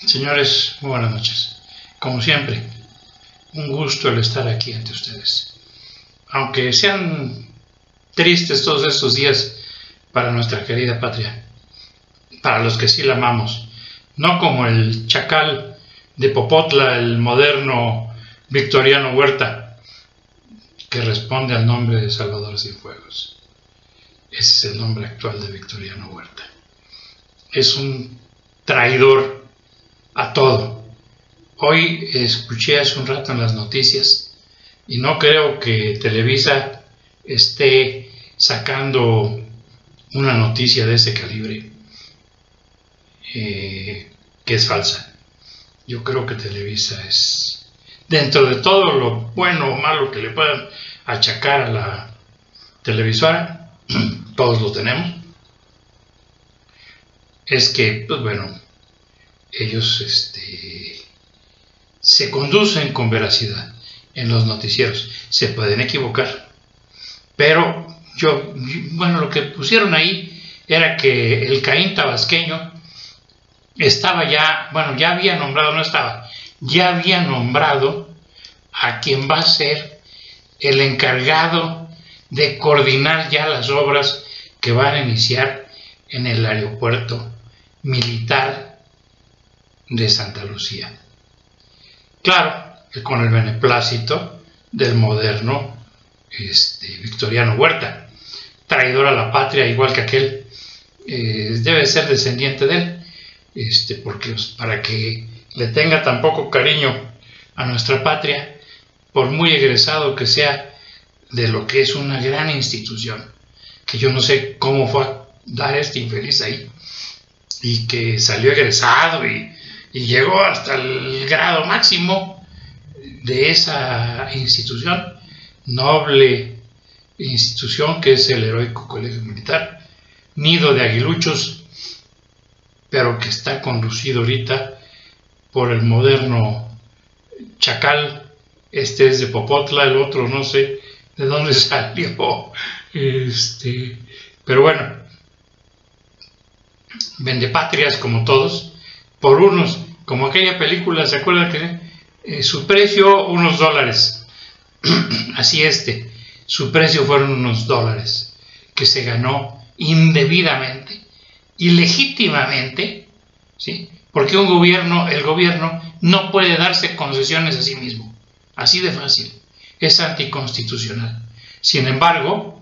Señores, muy buenas noches. Como siempre, un gusto el estar aquí ante ustedes. Aunque sean tristes todos estos días para nuestra querida patria, para los que sí la amamos, no como el chacal de Popotla, el moderno Victoriano Huerta, que responde al nombre de Salvador Cienfuegos. Ese es el nombre actual de Victoriano Huerta. Es un traidor a todo. Hoy escuché hace un rato en las noticias y no creo que Televisa esté sacando una noticia de ese calibre que es falsa. Yo creo que Televisa es, dentro de todo lo bueno o malo que le puedan achacar a la televisora, todos lo tenemos, es que, pues bueno, ellos se conducen con veracidad en los noticieros. Se pueden equivocar, pero bueno, lo que pusieron ahí era que el Caín tabasqueño estaba ya, bueno, ya había nombrado, no estaba, ya había nombrado a quien va a ser el encargado de coordinar ya las obras que van a iniciar en el aeropuerto militar de Santa Lucía. Claro, con el beneplácito del moderno Victoriano Huerta, traidor a la patria igual que aquel. Debe ser descendiente de él, porque para que le tenga tan poco cariño a nuestra patria, por muy egresado que sea de lo que es una gran institución, que yo no sé cómo fue a dar este infeliz ahí, y que salió egresado y llegó hasta el grado máximo de esa institución, noble institución que es el heroico Colegio Militar, nido de aguiluchos, pero que está conducido ahorita por el moderno chacal. Este es de Popotla, el otro no sé de dónde salió, pero bueno, vendepatrias como todos, por unos, como aquella película, ¿se acuerdan que su precio unos dólares? Así su precio fueron unos dólares que se ganó indebidamente, ilegítimamente, ¿sí? Porque el gobierno no puede darse concesiones a sí mismo, así de fácil, es anticonstitucional. Sin embargo,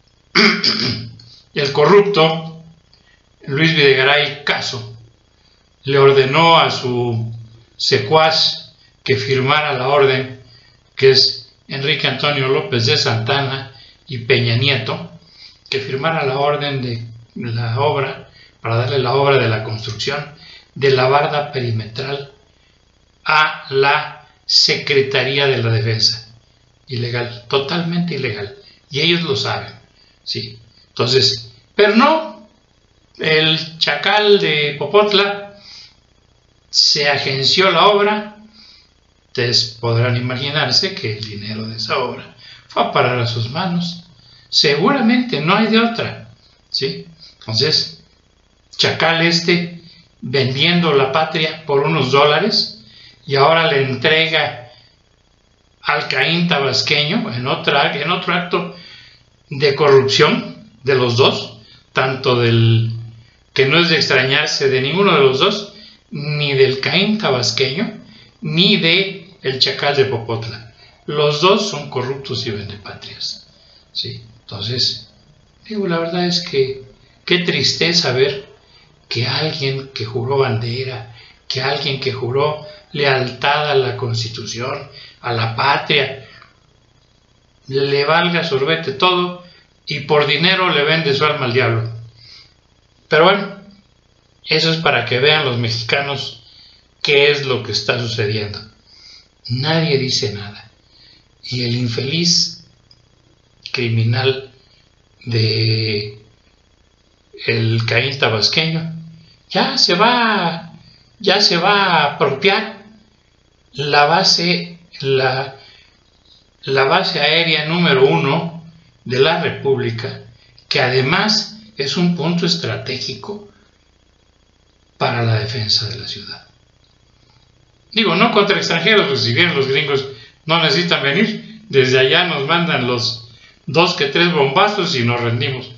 el corrupto Luis Videgaray Caso le ordenó a su secuaz que firmara la orden, que es Enrique Antonio López de Santana y Peña Nieto, que firmara la orden de la obra, para darle la obra de la construcción de la barda perimetral a la Secretaría de la Defensa. Ilegal, totalmente ilegal, y ellos lo saben, ¿sí? Entonces, pero no, el chacal de Popotla se agenció la obra. Ustedes podrán imaginarse que el dinero de esa obra fue a parar a sus manos, seguramente, no hay de otra, ¿sí? Entonces, chacal vendiendo la patria por unos dólares, y ahora le entrega al Caín tabasqueño en otro acto de corrupción de los dos, tanto del que no es de extrañarse de ninguno de los dos, ni del Caín tabasqueño, ni de el chacal de Popotla. Los dos son corruptos y vendepatrias, ¿sí? Entonces, digo, la verdad es que qué tristeza ver que alguien que juró bandera, que alguien que juró lealtad a la Constitución, a la patria, le valga sorbete todo y por dinero le vende su alma al diablo. Pero bueno, eso es para que vean los mexicanos qué es lo que está sucediendo. Nadie dice nada, y el infeliz criminal de el Caín tabasqueño ya se va a apropiar la base aérea número 1 de la República, que además es un punto estratégico para la defensa de la ciudad. Digo, no contra extranjeros, pues si bien los gringos no necesitan venir, desde allá nos mandan los 2 que 3 bombazos y nos rendimos.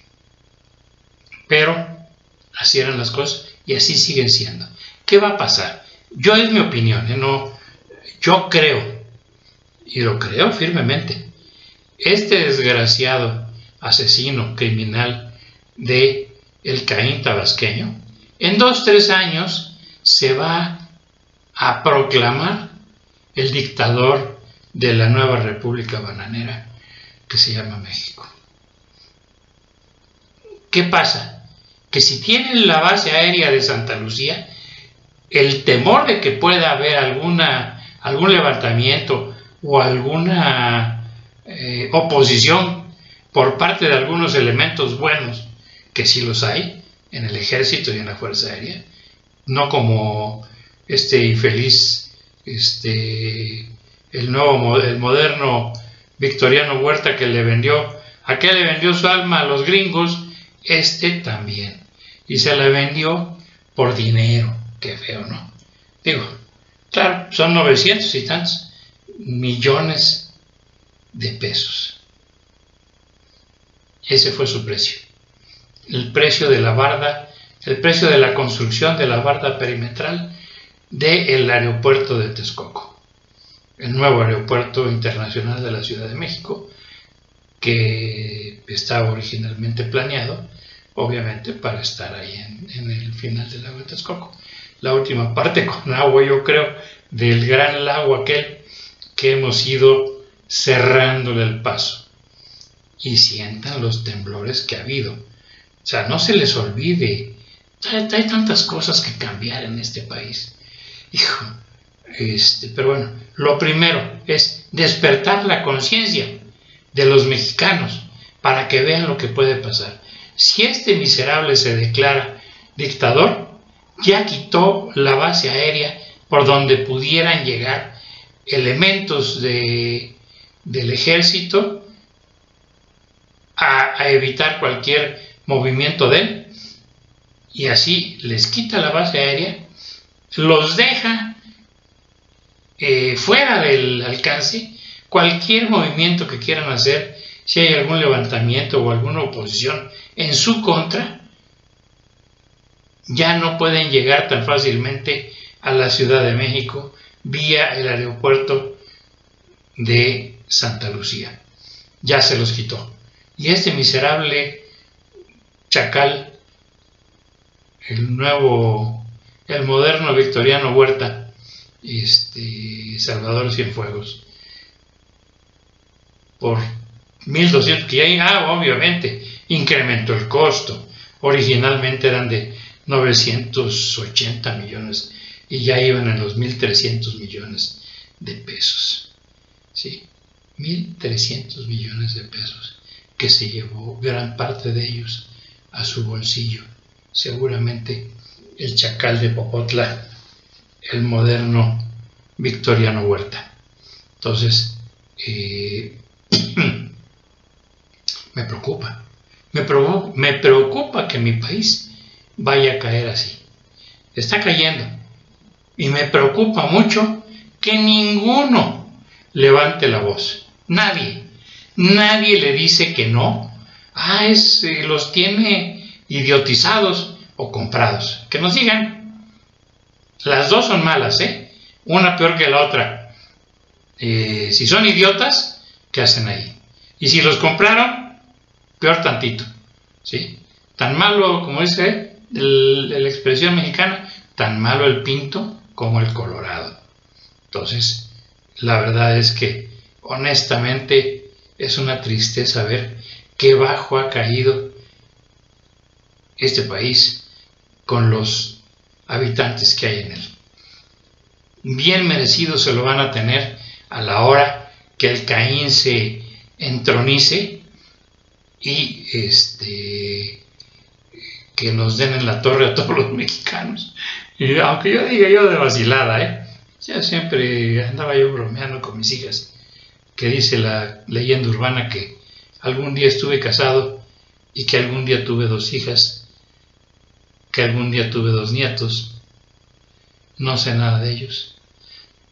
Pero así eran las cosas y así siguen siendo. ¿Qué va a pasar? Yo, es mi opinión, no, yo creo, y lo creo firmemente, este desgraciado asesino criminal de el Caín tabasqueño, en 2-3 años se va a proclamar el dictador de la nueva República Bananera que se llama México. ¿Qué pasa? Que si tienen la base aérea de Santa Lucía, el temor de que pueda haber algún levantamiento o alguna oposición por parte de algunos elementos buenos, que sí los hay en el ejército y en la Fuerza Aérea, no como este infeliz, el moderno Victoriano Huerta que le vendió su alma a los gringos, también, y se la vendió por dinero. Qué feo, ¿no? Digo, claro, son 900 y tantos millones de pesos. Ese fue su precio. El precio de la barda, el precio de la construcción de la barda perimetral del aeropuerto de Texcoco, el nuevo aeropuerto internacional de la Ciudad de México, que estaba originalmente planeado, obviamente, para estar ahí en el final del lago de Texcoco. La última parte con agua, yo creo, del gran lago aquel que hemos ido cerrándole el paso. Y sientan los temblores que ha habido. O sea, no se les olvide, hay tantas cosas que cambiar en este país. Hijo, pero bueno, lo primero es despertar la conciencia de los mexicanos para que vean lo que puede pasar. Si este miserable se declara dictador, ya quitó la base aérea por donde pudieran llegar elementos del ejército a evitar cualquier movimiento de él, y así les quita la base aérea, los deja fuera del alcance. Cualquier movimiento que quieran hacer, si hay algún levantamiento o alguna oposición en su contra, ya no pueden llegar tan fácilmente a la Ciudad de México vía el aeropuerto de Santa Lucía. Ya se los quitó. Y este miserable chacal, el moderno Victoriano Huerta, Salvador Cienfuegos, por 1.200, que ahí, obviamente, incrementó el costo. Originalmente eran de 980 millones y ya iban a los 1.300 millones de pesos. ¿Sí? 1.300 millones de pesos que se llevó gran parte de ellos a su bolsillo. Seguramente el chacal de Popotla, el moderno Victoriano Huerta. Entonces, me preocupa. Me preocupa que mi país vaya a caer así. Está cayendo. Y me preocupa mucho que ninguno levante la voz. Nadie le dice que no. Los tiene idiotizados o comprados. Que nos digan. Las dos son malas, una peor que la otra. Si son idiotas, ¿qué hacen ahí? Y si los compraron, peor tantito, ¿sí? Tan malo, como dice la expresión mexicana, tan malo el pinto como el colorado. Entonces, la verdad es que, honestamente, es una tristeza ver qué bajo ha caído este país con los habitantes que hay en él. Bien merecido se lo van a tener a la hora que el Caín se entronice y que nos den en la torre a todos los mexicanos. Y aunque yo diga yo de vacilada, ya siempre andaba yo bromeando con mis hijas, que dice la leyenda urbana que algún día estuve casado y que algún día tuve 2 hijas, que algún día tuve 2 nietos. No sé nada de ellos,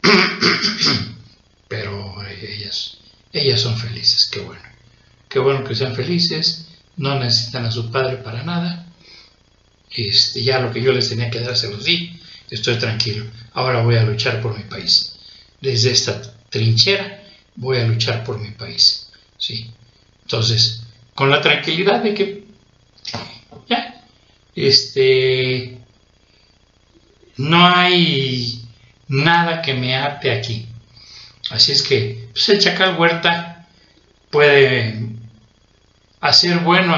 Pero ellas son felices, qué bueno que sean felices, no necesitan a su padre para nada. Ya lo que yo les tenía que dar se los di, estoy tranquilo. Ahora voy a luchar por mi país. Desde esta trinchera voy a luchar por mi país, ¿sí? Entonces, con la tranquilidad de que ya, no hay nada que me ate aquí. Así es que pues el Chacal Huerta puede hacer bueno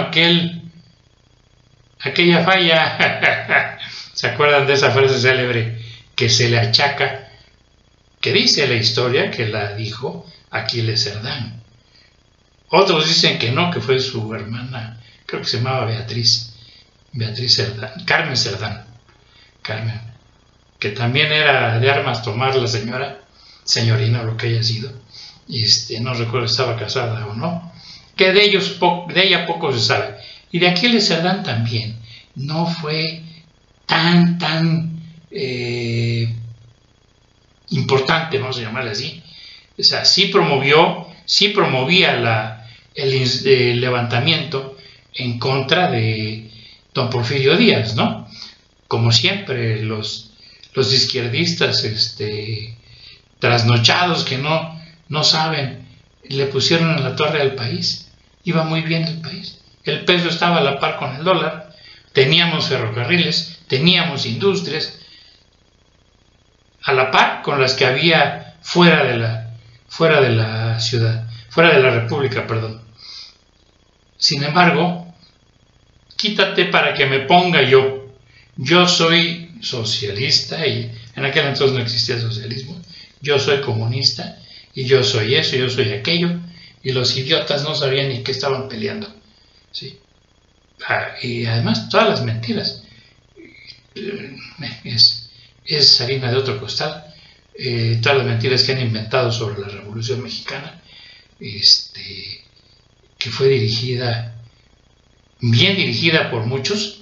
aquella falla. ¿Se acuerdan de esa frase célebre que se le achaca, que dice la historia que la dijo Aquiles Cerdán? Otros dicen que no, que fue su hermana, creo que se llamaba Beatriz Cerdán, Carmen Cerdán, que también era de armas tomar la señorina o lo que haya sido. No recuerdo si estaba casada o no, que de ella poco se sabe. Y de Aquiles Cerdán también no fue tan importante, vamos a llamarle así. O sea, sí promovía el levantamiento en contra de don Porfirio Díaz, ¿no? Como siempre, los izquierdistas trasnochados que no saben, le pusieron en la torre al país. Iba muy bien el país, el peso estaba a la par con el dólar, teníamos ferrocarriles, teníamos industrias a la par con las que había fuera de la ciudad, fuera de la república, perdón. Sin embargo, quítate para que me ponga yo soy socialista, y en aquel entonces no existía socialismo, yo soy comunista, y yo soy eso, yo soy aquello, y los idiotas no sabían ni qué estaban peleando, ¿sí? Y además todas las mentiras, es harina de otro costal, todas las mentiras que han inventado sobre la Revolución Mexicana, que fue bien dirigida por muchos,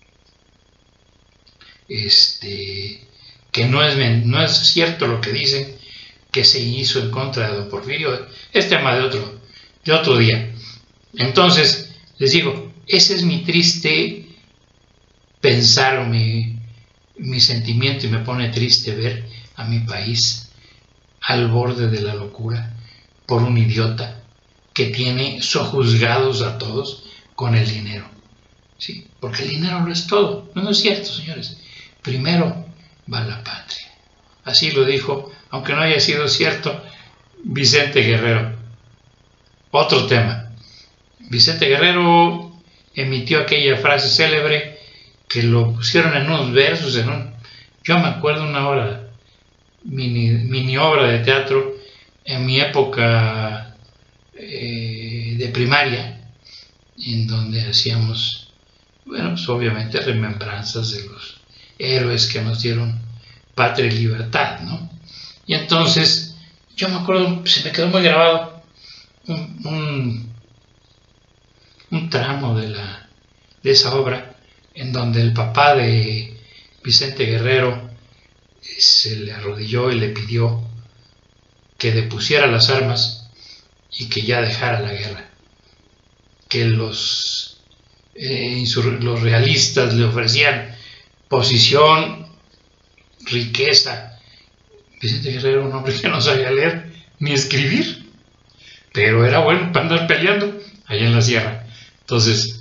que no es cierto lo que dicen que se hizo en contra de don Porfirio. Es tema de otro día. Entonces, les digo, ese es mi triste pensar, o mi sentimiento, y me pone triste ver a mi país al borde de la locura por un idiota que tiene sojuzgados a todos con el dinero, ¿sí? Porque el dinero no es todo. No es cierto, señores. Primero va la patria. Así lo dijo, aunque no haya sido cierto, Vicente Guerrero. Otro tema. Vicente Guerrero emitió aquella frase célebre que lo pusieron en unos versos, yo me acuerdo una obra, mini obra de teatro en mi época de primaria, en donde hacíamos, bueno, pues obviamente remembranzas de los héroes que nos dieron patria y libertad, ¿no? Y entonces, yo me acuerdo, se me quedó muy grabado un tramo de esa obra, en donde el papá de Vicente Guerrero se le arrodilló y le pidió que depusiera las armas y que ya dejara la guerra, que los realistas le ofrecían posición, riqueza. Vicente Guerrero era un hombre que no sabía leer ni escribir, pero era bueno para andar peleando allá en la sierra. Entonces,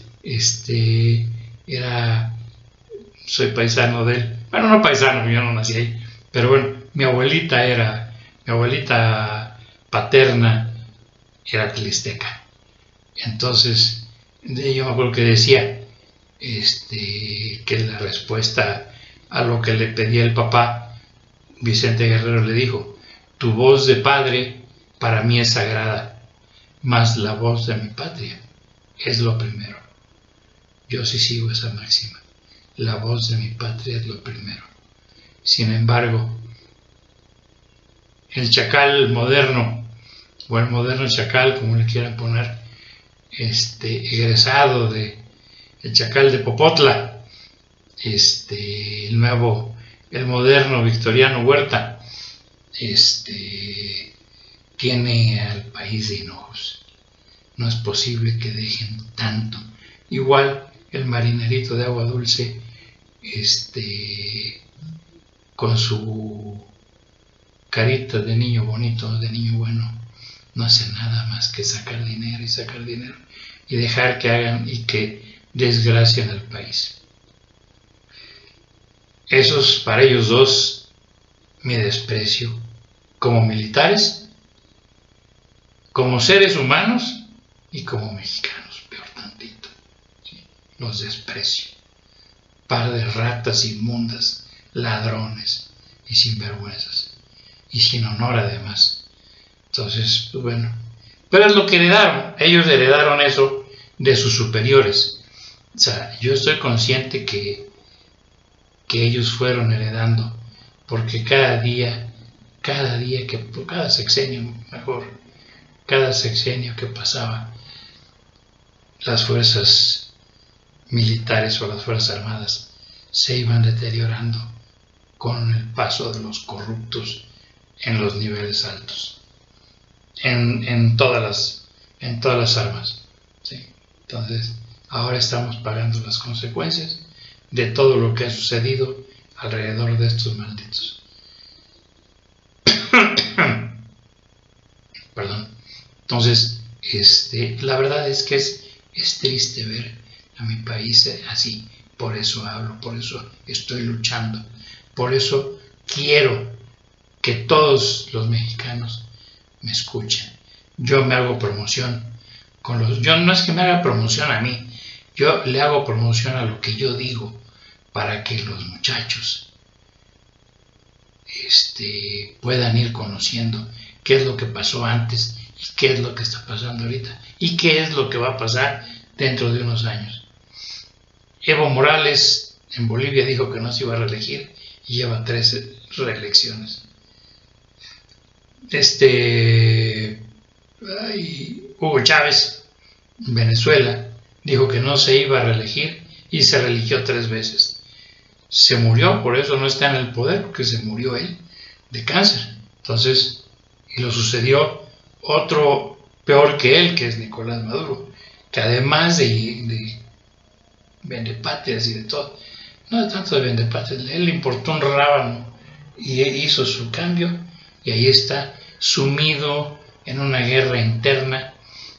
soy paisano de él. Bueno, no paisano, yo no nací ahí, pero bueno, mi abuelita paterna era tlisteca. Entonces, yo me acuerdo que decía que la respuesta a lo que le pedía el papá, Vicente Guerrero le dijo: tu voz de padre para mí es sagrada, mas la voz de mi patria es lo primero. Yo sí sigo esa máxima. La voz de mi patria es lo primero. Sin embargo, el chacal moderno, o el moderno chacal, como le quieran poner, egresado de el chacal de Popotla, el moderno Victoriano Huerta, tiene al país de hinojos. No es posible que dejen tanto. Igual el marinerito de agua dulce, con su carita de niño bonito, de niño bueno, no hace nada más que sacar dinero y sacar dinero y dejar que hagan y que desgracien al país. Esos, para ellos dos, mi desprecio como militares, como seres humanos y como mexicanos, peor tantito, ¿sí? Los desprecio. Par de ratas inmundas, ladrones y sinvergüenzas, y sin honor además. Entonces, pues bueno, pero es lo que heredaron. Ellos heredaron eso de sus superiores. O sea, yo estoy consciente que ellos fueron heredando, porque cada sexenio, mejor, cada sexenio que pasaba, las fuerzas militares o las fuerzas armadas se iban deteriorando con el paso de los corruptos en los niveles altos, en todas las armas, ¿sí? Entonces, ahora estamos pagando las consecuencias de todo lo que ha sucedido alrededor de estos malditos. Perdón. Entonces, la verdad es que es triste ver a mi país así. Por eso hablo, por eso estoy luchando, por eso quiero que todos los mexicanos me escuchen. Yo me hago promoción yo no es que me haga promoción a mí, yo le hago promoción a lo que yo digo, para que los muchachos puedan ir conociendo qué es lo que pasó antes y qué es lo que está pasando ahorita y qué es lo que va a pasar dentro de unos años. Evo Morales en Bolivia dijo que no se iba a reelegir y lleva 13 reelecciones. Hugo Chávez en Venezuela dijo que no se iba a reelegir y se reeligió 3 veces. Se murió, por eso no está en el poder, porque se murió él de cáncer. Entonces, y lo sucedió otro peor que él, que es Nicolás Maduro, que además de vendepatrias y de todo, no tanto de vendepatrias, él le importó un rábano y hizo su cambio, y ahí está sumido en una guerra interna,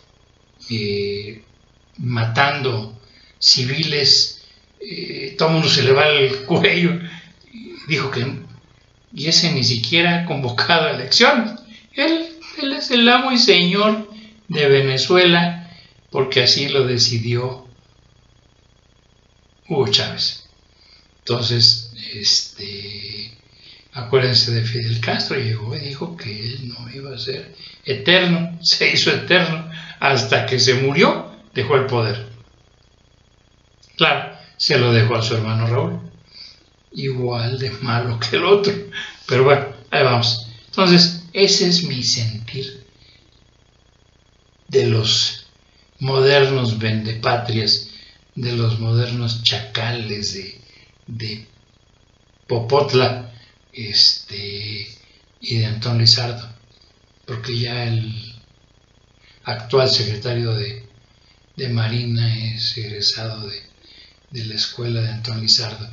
matando civiles. Todo el mundo se le va el cuello. Dijo y ese ni siquiera ha convocado a elecciones. Él es el amo y señor de Venezuela, porque así lo decidió Hugo Chávez. Entonces, acuérdense de Fidel Castro, llegó y dijo que él no iba a ser eterno, se hizo eterno hasta que se murió, dejó el poder. Claro, se lo dejó a su hermano Raúl, igual de malo que el otro, pero bueno, ahí vamos. Entonces, ese es mi sentir de los modernos vendepatrias, de los modernos chacales de Popotla, y de Antón Lizardo, porque ya el actual secretario de Marina es egresado de la escuela de Antón Lizardo.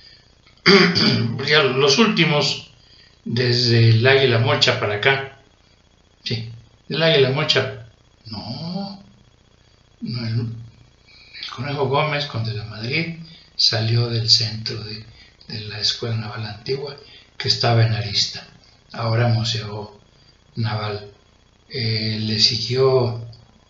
Ya los últimos, desde el Águila Mocha para acá, sí, el Águila Mocha, no el Conejo Gómez con De la Madrid salió del centro de la Escuela Naval Antigua, que estaba en Arista, ahora Museo Naval. Le siguió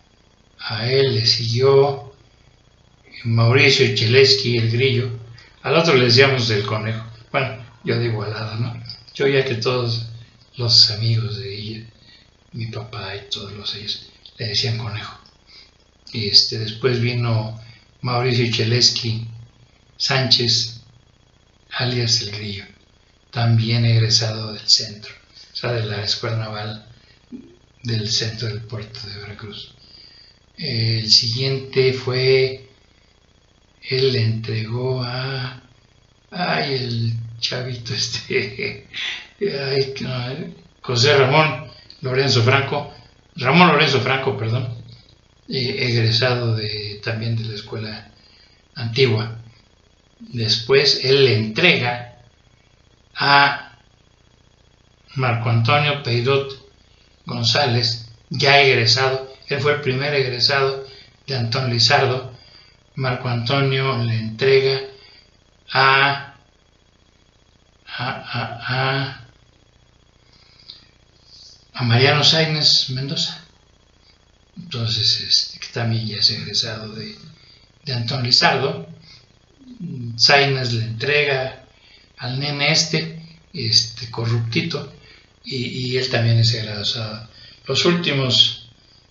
Mauricio Cheleski, el Grillo. Al otro le decíamos el Conejo. Bueno, yo de Igualada, ¿no? Yo ya que todos los amigos de ella, mi papá y todos ellos, le decían Conejo. Y después vino Mauricio Cheleski Sánchez, alias el Grillo, también egresado del centro, o sea, de la Escuela Naval del centro del puerto de Veracruz. El siguiente fue, él le entregó el chavito José Ramón Lorenzo Franco, egresado también de la escuela antigua. Después él le entrega a Marco Antonio Peirot González, ya egresado. Él fue el primer egresado de Antón Lizardo. Marco Antonio le entrega a Mariano Sáenz Mendoza. Entonces, que también ya es egresado de Antón Lizardo. Sáenz le entrega al nene corruptito, y él también es egresado. Los últimos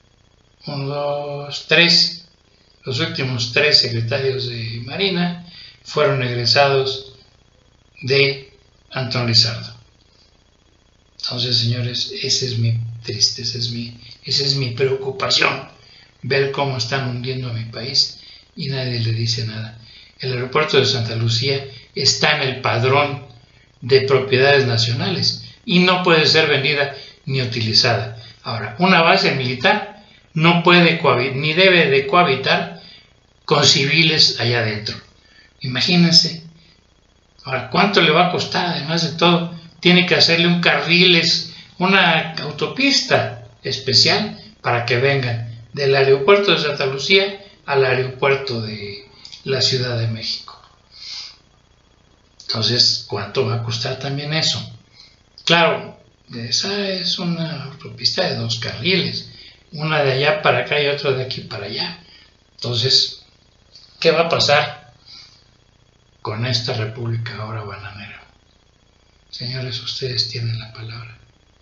3 secretarios de Marina fueron egresados de Antón Lizardo. Entonces, señores, esa es mi tristeza, esa es mi preocupación, ver cómo están hundiendo a mi país y nadie le dice nada. El aeropuerto de Santa Lucía está en el padrón de propiedades nacionales y no puede ser vendida ni utilizada. Ahora, una base militar no puede ni debe de cohabitar con civiles allá adentro. Imagínense. Ahora, ¿cuánto le va a costar? Además de todo, tiene que hacerle un carril, una autopista especial para que vengan del aeropuerto de Santa Lucía al aeropuerto de la Ciudad de México. Entonces, ¿cuánto va a costar también eso? Claro, esa es una autopista de 2 carriles, una de allá para acá y otra de aquí para allá. Entonces, ¿qué va a pasar con esta república ahora bananera? Señores, ustedes tienen la palabra.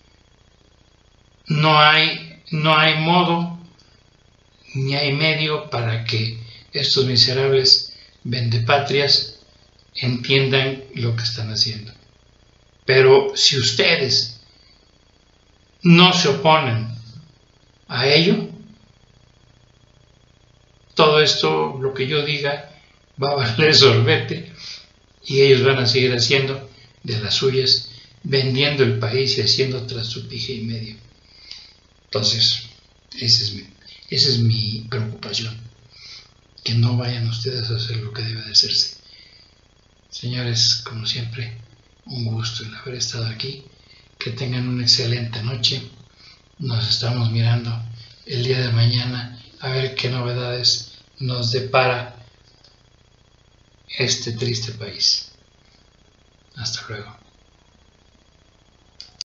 No hay modo ni hay medio para que estos miserables vendepatrias entiendan lo que están haciendo. Pero si ustedes no se oponen a ello, todo esto, lo que yo diga, va a valer sorbete y ellos van a seguir haciendo de las suyas, vendiendo el país y haciendo trastupije y medio. Entonces, esa es mi preocupación, que no vayan ustedes a hacer lo que debe de hacerse. Señores, como siempre, un gusto el haber estado aquí. Que tengan una excelente noche. Nos estamos mirando el día de mañana a ver qué novedades nos depara este triste país. Hasta luego.